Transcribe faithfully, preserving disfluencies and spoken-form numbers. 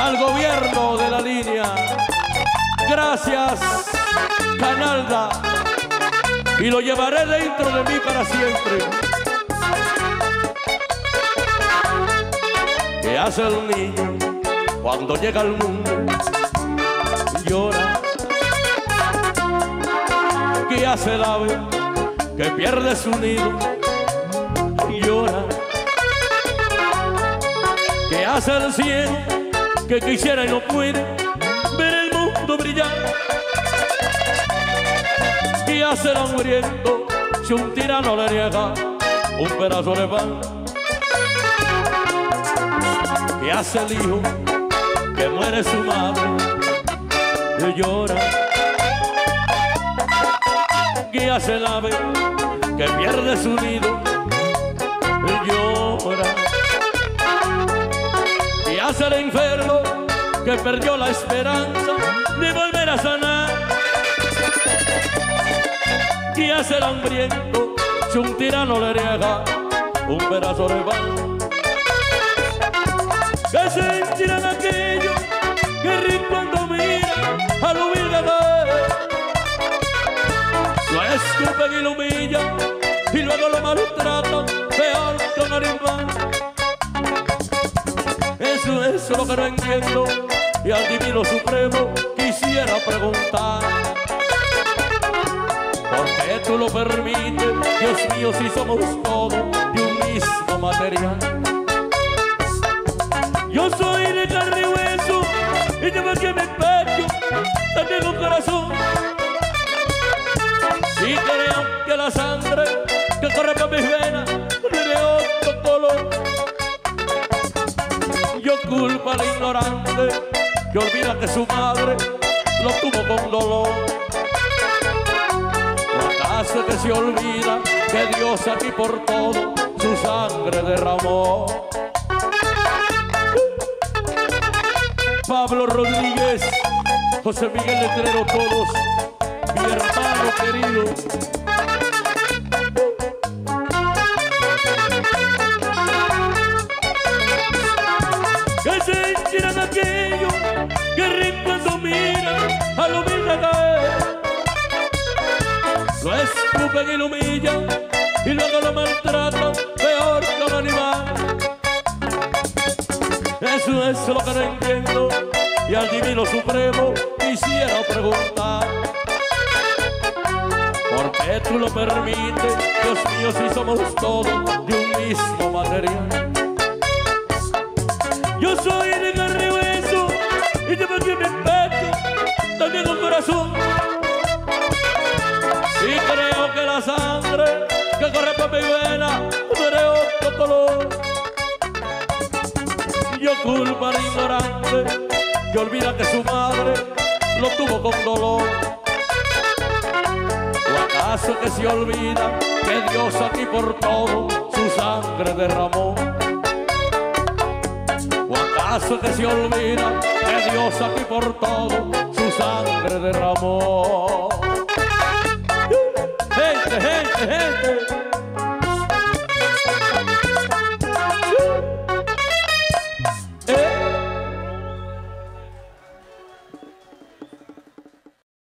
al gobierno de la línea. Gracias, Canalda, y lo llevaré dentro de mí para siempre. ¿Qué hace el niño cuando llega al mundo? Llora. ¿Qué hace el ave que pierde su nido? Llora. ¿Qué hace el cielo que quisiera y no puede ver el mundo brillar? ¿Qué hace el hambriento si un tirano le niega un pedazo de pan? ¿Qué hace el hijo que muere su madre y llora? ¿Qué hace el ave que pierde su nido y llora? ¿Qué hace el enfermo que perdió la esperanza de volver a sanar? ¿Qué hace el hambriento si un tirano le niega un pedazo de pan? ¿Qué sentirán aquellos que ríen cuando miran al humilde caer? Lo escupen y lo humillan y luego lo maltratan peor que un animal. Eso es lo que no entiendo y al Divino Supremo quisiera preguntar: ¿por qué tú lo permites? Dios mío, si somos todos de un mismo material. Yo soy de carne y hueso y llevo aquí en mi pecho también un corazón. Y creo que la sangre que corre por mis venas tiene otro color. Yo culpo al ignorante que olvida que su madre lo tuvo con dolor. ¿O acaso que se olvida que Dios aquí por todo su sangre derramó? Pablo Rodríguez, José Miguel Letrero, todos, mi hermano querido. ¿Qué sentirán aquellos que ríen cuando miran a lo humilde caer? Lo escupen y lo humillan y luego lo maltratan peor que un animal. Eso es lo que no entiendo y al Divino Supremo quisiera preguntar: ¿por qué tú lo permites? Dios mío, si somos todos de un mismo material. Yo soy de carne y hueso y llevo aquí en mi pecho también un corazón. Y creo que la sangre que corre por mi vena tiene otro color. Yo culpo al ignorante que olvida que su madre lo tuvo con dolor. ¿O acaso que se olvida que Dios aquí por todo su sangre derramó? ¿O acaso que se olvida que Dios aquí por todo su sangre derramó?